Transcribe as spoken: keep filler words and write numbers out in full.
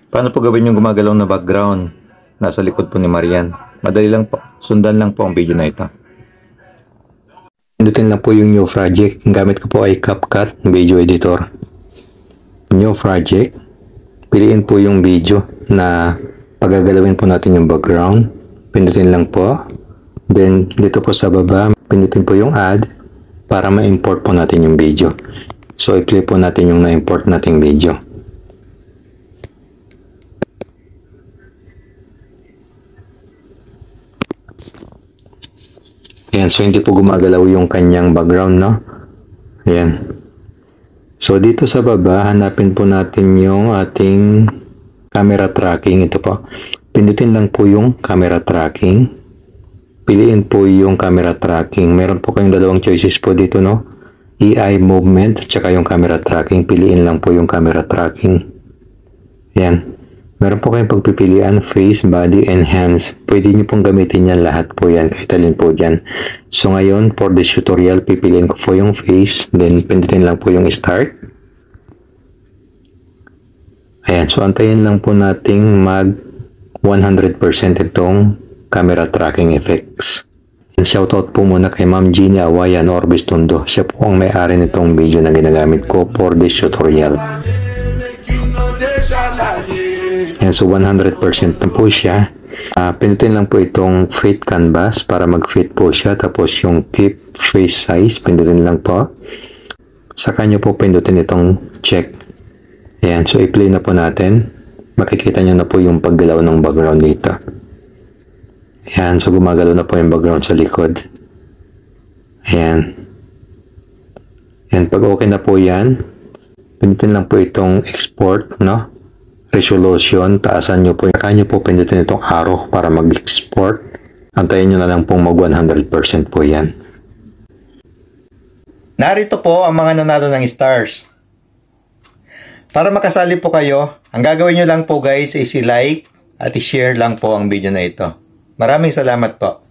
Paano po gawin yung gumagalaw na background? Nasa likod po ni Marian. Madali lang po. Sundan lang po ang video na ito. Pindutin lang po yung new project. Ang gamit ko po ay CapCut Video Editor. New project. Piliin po yung video na pagagalawin po natin yung background. Pindutin lang po. Then dito po sa baba, pindutin po yung add para ma-import po natin yung video. So i-play po natin yung na-import nating video. Ayan, so hindi po gumagalaw yung kanyang background, no? Ayan. So dito sa baba, hanapin po natin yung ating camera tracking. Ito po. Pindutin lang po yung camera tracking. Piliin po yung camera tracking. Meron po kayong dalawang choices po dito, no? A I movement, tsaka yung camera tracking. Piliin lang po yung camera tracking. Ayan. Meron po kayong pagpipilian, face, body, and hands. Pwede nyo pong gamitin yan lahat po yan. Kahit alin po dyan. So ngayon, for this tutorial, pipiliin ko po yung face. Then, pindutin lang po yung start. Ayan. So, antayin lang po nating mag one hundred percent itong camera tracking effects. And shoutout po muna kay Ma'am Jeannie Awayan Orbis Tondo. Siya po ang may-ari nitong video na ginagamit ko for this tutorial. Ayan, so one hundred percent na po siya. Uh, pindutin lang po itong fit canvas para mag-fit po siya. Tapos yung keep face size, pindutin lang po. Saka nyo po pindutin itong check. Ayan, so i-play na po natin. Makikita nyo na po yung paggalaw ng background dito. Ayan, so gumagalaw na po yung background sa likod. Ayan. Ayan, pag okay na po yan, pindutin lang po itong export, no? Resolution, taasan nyo po. Kaya nyo po pindutin itong arrow para mag-export. Antayin nyo na lang pong mag one hundred percent po yan. Narito po ang mga nanalo ng stars. Para makasali po kayo, ang gagawin nyo lang po guys is i-like at i-share lang po ang video na ito. Maraming salamat po.